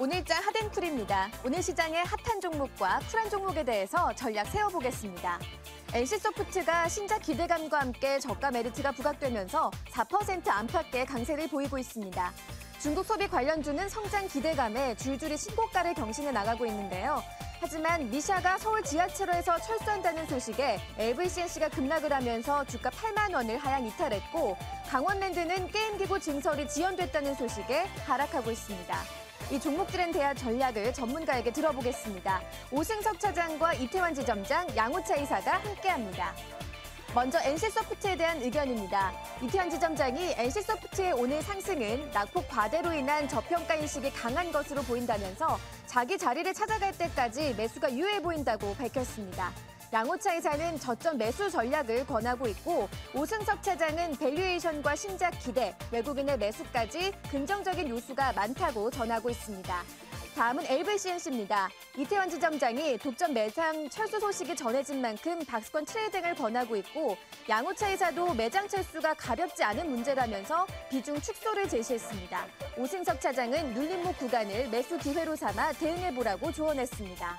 오늘장 핫앤쿨입니다. 오늘 시장의 핫한 종목과 쿨한 종목에 대해서 전략 세워보겠습니다. NC소프트가 신작 기대감과 함께 저가 메리트가 부각되면서 4% 안팎의 강세를 보이고 있습니다. 중국 소비 관련주는 성장 기대감에 줄줄이 신고가를 경신해 나가고 있는데요. 하지만 미샤가 서울 지하철에서 철수한다는 소식에 LVCNC가 급락을 하면서 주가 8만 원을 하향 이탈했고, 강원랜드는 게임기구 증설이 지연됐다는 소식에 하락하고 있습니다. 이 종목들에 대한 전략을 전문가에게 들어보겠습니다. 오승석 차장과 이태환 지점장, 양호차 이사가 함께합니다. 먼저 NC소프트에 대한 의견입니다. 이태환 지점장이 NC소프트의 오늘 상승은 낙폭 과대로 인한 저평가 인식이 강한 것으로 보인다면서 자기 자리를 찾아갈 때까지 매수가 유효해 보인다고 밝혔습니다. 양호차 이사는 저점 매수 전략을 권하고 있고, 오승석 차장은 밸류에이션과 신작 기대, 외국인의 매수까지 긍정적인 요소가 많다고 전하고 있습니다. 다음은 LVCNC입니다. 이태환 지점장이 독점 매장 철수 소식이 전해진 만큼 박스권 트레이딩을 권하고 있고, 양호차 이사도 매장 철수가 가볍지 않은 문제라면서 비중 축소를 제시했습니다. 오승석 차장은 눌림목 구간을 매수 기회로 삼아 대응해보라고 조언했습니다.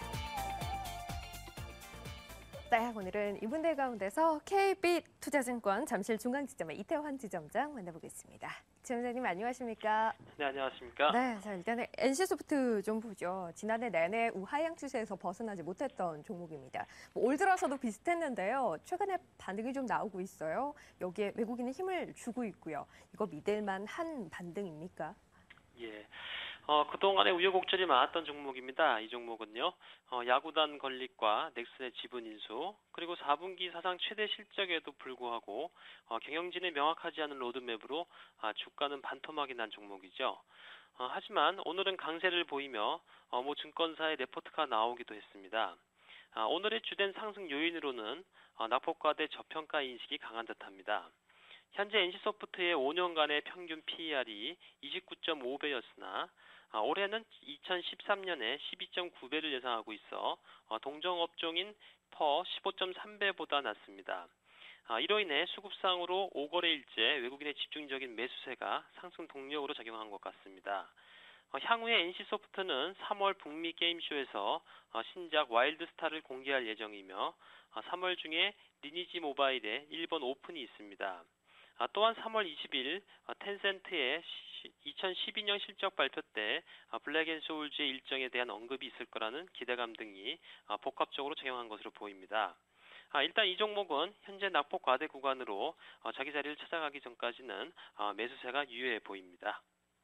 네, 오늘은 이분들 가운데서 KB투자증권 잠실 중앙지점의 이태환 지점장 만나보겠습니다. 지점장님 안녕하십니까? 네, 안녕하십니까? 네, 자 일단은 NC소프트 좀 보죠. 지난해 내내 우하향 추세에서 벗어나지 못했던 종목입니다. 올 들어서도 비슷했는데요. 최근에 반등이 좀 나오고 있어요. 여기에 외국인이 힘을 주고 있고요. 이거 믿을만한 반등입니까? 예. 그동안에 우여곡절이 많았던 종목입니다. 이 종목은요. 야구단 건립과 넥슨의 지분 인수, 그리고 4분기 사상 최대 실적에도 불구하고 경영진이 명확하지 않은 로드맵으로 주가는 반토막이 난 종목이죠. 하지만 오늘은 강세를 보이며 모 증권사의 레포트가 나오기도 했습니다. 오늘의 주된 상승 요인으로는 낙폭과대 저평가 인식이 강한 듯합니다. 현재 NC소프트의 5년간의 평균 PER이 29.5배였으나 올해는 2013년에 12.9배를 예상하고 있어 동종업종인 퍼 15.3배보다 낮습니다. 이로 인해 수급상으로 5거래일째 외국인의 집중적인 매수세가 상승 동력으로 작용한 것 같습니다. 향후에 NC소프트는 3월 북미 게임쇼에서 신작 와일드스타를 공개할 예정이며 3월 중에 리니지 모바일의 일본 오픈이 있습니다. 또한 3월 20일 텐센트의 2012년 실적 발표 때 블랙앤소울즈의 일정에 대한 언급이 있을 거라는 기대감 등이 복합적으로 작용한 것으로 보입니다. 일단 이 종목은 현재 낙폭 과대 구간으로 자기 자리를 찾아가기 전까지는 매수세가 유효해 보입니다.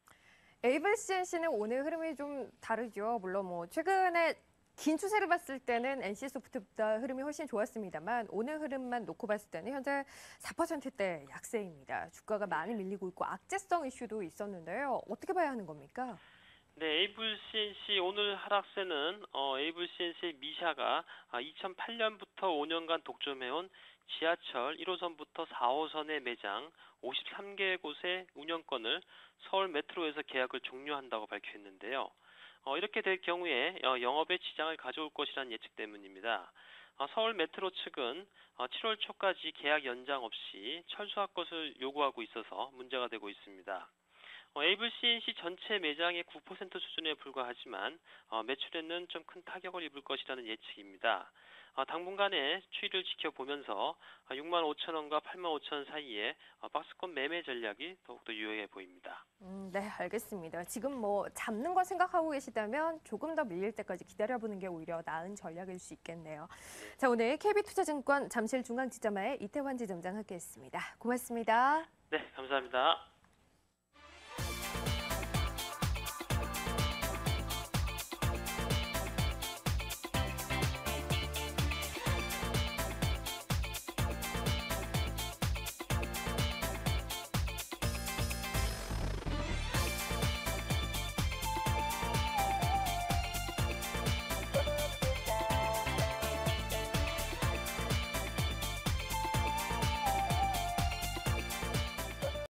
LVCNC는 오늘 흐름이 좀 다르죠. 물론 최근에 긴 추세를 봤을 때는 NC소프트보다 흐름이 훨씬 좋았습니다만 오늘 흐름만 놓고 봤을 때는 현재 4%대 약세입니다. 주가가 많이 밀리고 있고 악재성 이슈도 있었는데요. 어떻게 봐야 하는 겁니까? 네, 에이블CNC 오늘 하락세는 에이블CNC의 미샤가 2008년부터 5년간 독점해온 지하철 1호선부터 4호선의 매장 53개 곳의 운영권을 서울 메트로에서 계약을 종료한다고 밝혔는데요. 이렇게 될 경우에 영업에 지장을 가져올 것이라는 예측 때문입니다. 서울 메트로 측은 7월 초까지 계약 연장 없이 철수할 것을 요구하고 있어서 문제가 되고 있습니다. 에이블CNC 전체 매장의 9% 수준에 불과하지만 매출에는 좀 큰 타격을 입을 것이라는 예측입니다. 당분간의 추이를 지켜보면서 6만 5천 원과 8만 5천 원 사이에 박스권 매매 전략이 더욱더 유효해 보입니다. 네, 알겠습니다. 지금 잡는 거 생각하고 계시다면 조금 더 밀릴 때까지 기다려보는 게 오히려 나은 전략일 수 있겠네요. 자, 오늘 KB투자증권 잠실 중앙지점의 이태환 지점장 함께했습니다. 고맙습니다. 네, 감사합니다.